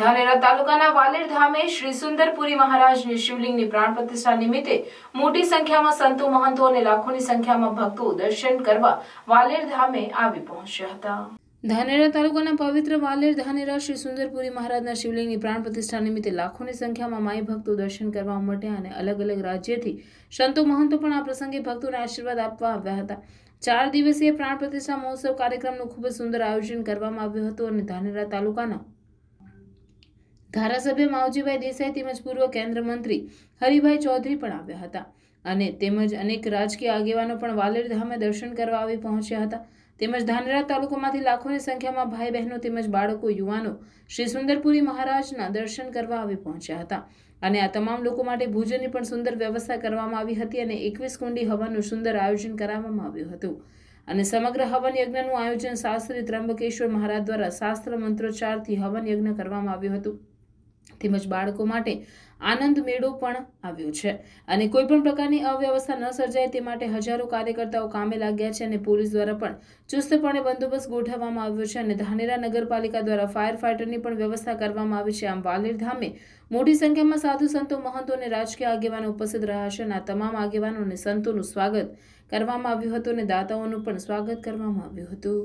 ધાનેરા તાલુકાના વાલેર ધામે શ્રી સુંદરપુરી મહારાજની શિવલિંગની પ્રાણ પ્રતિષ્ઠા નિમિત્તે મોટી સંખ્યામાં સંતો મહંતો અને લાખોની સંખ્યામાં ભક્તો દર્શન કરવા વાલેર ધામે આવી પહોંચ્યા હતા। ધાનેરા તાલુકાના પવિત્ર વાલેર ધાનેરા શ્રી સુંદરપુરી મહારાજના શિવલિંગની પ્રાણ પ્રતિષ્ઠા નિમિત્તે લાખોની સંખ્યામાં માઈ ભક્તો દર્શન કરવા માટે અને અલગ અલગ રાજ્યથી સંતો મહંતો પણ આ પ્રસંગે ભક્તોને આશીર્વાદ આપવા આવ્યા હતા। 4 દિવસીય પ્રાણ પ્રતિષ્ઠા મહોત્સવ કાર્યક્રમનું ખૂબ જ સુંદર આયોજન કરવામાં આવ્યું હતું અને ધાનેરા તાલુકાના ધારાસભ્ય માવજીભાઈ દેસાઈ તેમજ પૂર્વ કેન્દ્ર મંત્રી હરિભાઈ ચૌધરી પણ આવ્યા હતા અને તેમજ અનેક રાજકીય આગેવાનો પણ વાલેર ધામે દર્શન કરવા આવી પહોંચ્યા હતા। તેમજ ધાનેરા તાલુકામાંથી લાખોની સંખ્યામાં ભાઈ બહેનો તેમજ બાળકો યુવાનો શ્રી સુંદરપુરી મહારાજના દર્શન કરવા આવી પહોંચ્યા હતા અને આ તમામ લોકો માટે ભોજનની પણ સુંદર વ્યવસ્થા કરવામાં આવી હતી અને 21 કુંડી હવનનું સુંદર આયોજન કરવામાં આવ્યું હતું અને સમગ્ર હવન યજ્ઞનું આયોજન શાસ્ત્રી ત્રંબકેશ્વર મહારાજ દ્વારા શાસ્ત્ર મંત્રોચ્ચારથી હવન યજ્ઞ કરવામાં આવ્યું હતું। તેમજ બાળકો માટે આનંદ મેળો પણ આવ્યો છે અને કોઈ પણ પ્રકારની અવ્યવસ્થા ન સર્જાય તે માટે હજારો કાર્યકર્તાઓ કામે લાગ્યા છે અને પોલીસ દ્વારા પણ ચુસ્તપણે બંદોબસ્ત ગોઠવવામાં આવ્યો છે અને ધાનેરા નગરપાલિકા દ્વારા ફાયર ફાઇટરની પણ વ્યવસ્થા કરવામાં આવી છે। આમ વાલેર ધામે મોટી સંખ્યામાં સાધુ સંતો મહંતો અને રાજકીય આગેવાનો ઉપસ્થિત રહ્યા છે અને આ તમામ આગેવાનો અને સંતોનું સ્વાગત કરવામાં આવ્યું હતું અને દાતાઓનું પણ સ્વાગત કરવામાં આવ્યું હતું।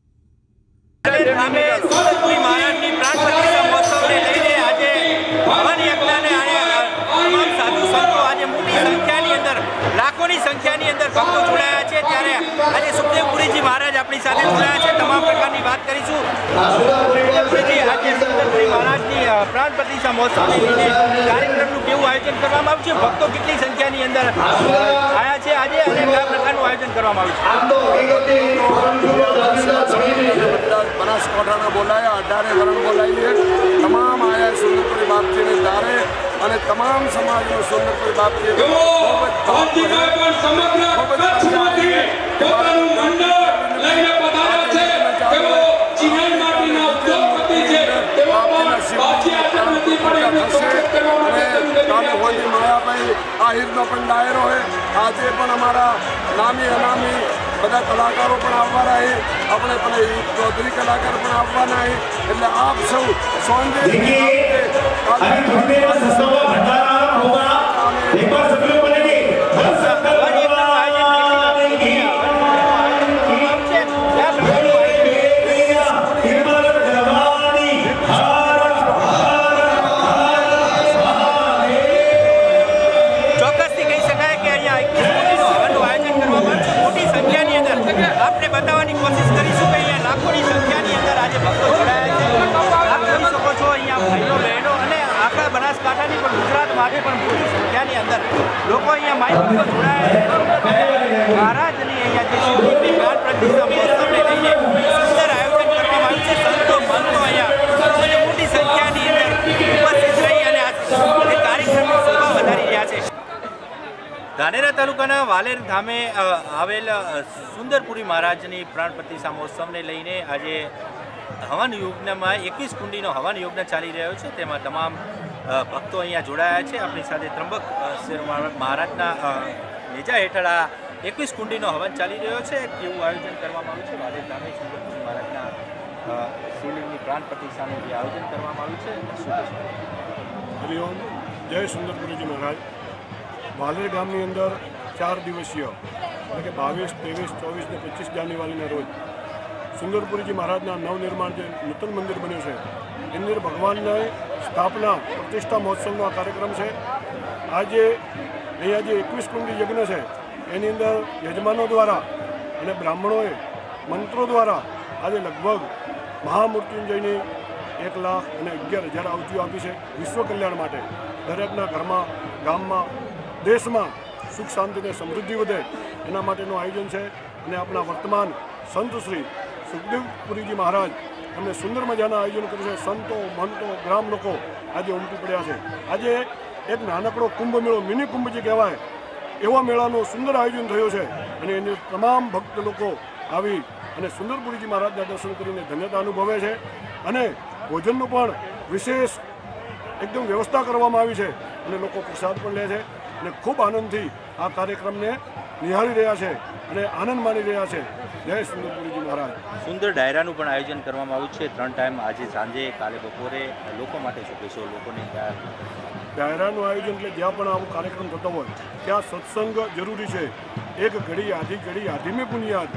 લાખોની સંખ્યાની અંદર ભક્તો જોડાયા છે ત્યારે આજે સુખદેવપુરીજી મહારાજ આપણી સાથે જોડાયા છે। તમામ પ્રકારની વાત કરીશું। સુખદેવપુરીજી આજે સુખદેવપુરી મહારાજની પ્રાણ પ્રતિષ્ઠા મહોત્સવને લઈને કાર્યક્રમનું કેવું આયોજન કરવામાં આવ્યું છે? ભક્તો કેટલી સંખ્યાની અંદર આવ્યા છે આજે અને કયા પ્રકારનું આયોજન કરવામાં આવ્યું છે? બનાસકાંઠાના બોલાયા 18 વરણ બોલાવીએ તમામ આયા સુંદરપુરી બાપજીને તારે અને તમામ સમાજનો સુંદરપુરી બાપજી માયાભાઈ આહિરનો પણ ડાયરો હોય આજે પણ અમારા નામી અનામી બધા કલાકારો પણ આવવાના છે આપણે પેલા ચૌધરી કલાકાર પણ આવવાના છે એટલે આપ સૌ आपने बताने की कोशिश करीશું કે અહીંયા લાખોની સંખ્યાની અંદર આજે ભક્તો જોડાયા છે। આપ જોઈ શકો છો અહીંયા ભાઈઓ બહેનો અને આખા બનાસકાંઠાની પણ ગુજરાતમાંથી પણ મોટી સંખ્યાની અંદર લોકો અહીંયા માઈ ભક્તો જોડાયા છે। મહારાજની અહીંયા જે શિવલિંગની પ્રાણ પ્રતિષ્ઠા મહોત્સવને લઈને સુંદર આયોજન કરવામાં આવ્યું છે। સંતો મહંતો અહીંયા મોટી સંખ્યાની અંદર ઉપસ્થિત રહી અને આ કાર્યક્રમની શોભા વધારી રહ્યા છે। ધાનેરા તાલુકાના વાલેર ધામે આવેલ સુંદરપુરી મહારાજની પ્રાણ પ્રતિષ્ઠા મહોત્સવને લઈને આજે હવન યજ્ઞમાં 21 કુંડીનો હવન યજ્ઞ ચાલી રહ્યો છે। તેમાં તમામ ભક્તો અહીંયા જોડાયા છે। આપણી સાથે ત્રંબકેશ્વર મહારાજના નેજા હેઠળ આ 21 કુંડીનો હવન ચાલી રહ્યો છે। કેવું આયોજન કરવામાં આવ્યું છે? વાલેર ધામે સુંદરપુરી મહારાજના શિવલિંગની પ્રાણ પ્રતિષ્ઠાનું જે આયોજન કરવામાં આવ્યું છે શું કહેશો? હરિઓમ, જય સુંદરપુરીજી મહારાજ। વાલેર ગામની અંદર 4 દિવસીય એટલે કે 22, 23, 24 ને 25 જાન્યુઆરીના રોજ સુંદરપુરીજી મહારાજના નવનિર્માણ જે નૂતન મંદિર બન્યું છે એની અંદર ભગવાનની સ્થાપના પ્રતિષ્ઠા મહોત્સવનો આ કાર્યક્રમ છે। આજે અહીંયા જે 21 કુંડી યજ્ઞ છે એની અંદર યજમાનો દ્વારા અને બ્રાહ્મણોએ મંત્રો દ્વારા આજે લગભગ મહામૃત્યુંજયની 1,11,000 આવતીઓ આપી છે વિશ્વ કલ્યાણ માટે। દરેકના ઘરમાં, ગામમાં, દેશમાં સુખ શાંતિ અને સમૃદ્ધિ વધે એના માટેનું આયોજન છે અને આપણા વર્તમાન સંત શ્રી સુખદેવપુરીજી મહારાજ એમને સુંદર મજાના આયોજન કર્યું છે। સંતો મહંતો ગ્રામ લોકો આજે ઉમટી પડ્યા છે। આજે એક નાનકડો કુંભ મેળો, મિની કુંભ જે કહેવાય એવા મેળાનું સુંદર આયોજન થયું છે અને એની તમામ ભક્ત લોકો આવી અને સુંદરપુરીજી મહારાજના દર્શન કરીને ધન્યતા અનુભવે છે અને ભોજનનું પણ વિશેષ એકદમ વ્યવસ્થા કરવામાં આવી છે અને લોકો પ્રસાદ પણ લે છે અને ખૂબ આનંદથી આ કાર્યક્રમને નિહાળી રહ્યા છે અને આનંદ માણી રહ્યા છે। જય સુંદરપુરીજી મહારાજ. સુંદર ડાયરાનું પણ આયોજન કરવામાં આવ્યું છે 3 ટાઈમ, આજે સાંજે, કાલે બપોરે. લોકો માટે શું કહેશો? લોકોને ડાયરાનું આયોજન એટલે જ્યાં પણ આવો કાર્યક્રમ થતો હોય ત્યાં સત્સંગ જરૂરી છે. એક ઘડી આધી ઘડી આધી મેં બુનિયાદ,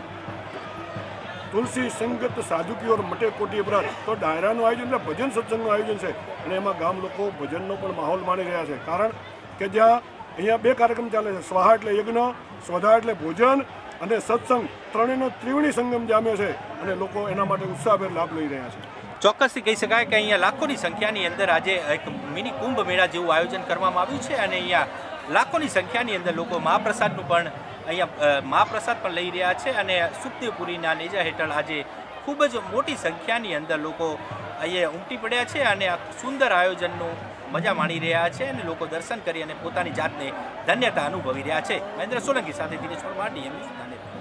તુલસી સંગત સાધુ કી ઓર મટે કોટી અપરાધ. તો ડાયરાનું આયોજન એટલે ભજન સત્સંગનું આયોજન છે અને એમાં ગામ લોકો ભજનનો પણ માહોલ માણી રહ્યા છે. કારણ કે જ્યાં અહીંયા 2 કાર્યક્રમ ચાલે છે, સ્વાહા એટલે યજ્ઞ, સ્વધા એટલે ભોજન અને સત્સંગ, ત્રણેયનો ત્રિવેણી સંગમ જામ્યો છે અને લોકો એના માટે ઉત્સાહભેર લાભ લઈ રહ્યા છે. ચોક્કસથી કહી શકાય કે અહીંયા લાખોની સંખ્યાની અંદર આજે એક મિની કુંભ મેળા જેવું આયોજન કરવામાં આવ્યું છે અને અહીંયા લાખોની સંખ્યાની અંદર લોકો મહાપ્રસાદનું પણ અહીંયા મહાપ્રસાદ પણ લઈ રહ્યા છે અને સુખદેવપુરીના નેજા હેઠળ આજે ખૂબ જ મોટી સંખ્યાની અંદર લોકો અહીંયા ઉમટી પડ્યા છે અને આ સુંદર આયોજનનું મજા માણી રહ્યા છે અને લોકો દર્શન કરી અને પોતાની જાતને ધન્યતા અનુભવી રહ્યા છે. મહેન્દ્ર સોલંકી સાથે દિનેશ પરમાર, ડીએમ ન્યૂઝ, ગાંધીનગર.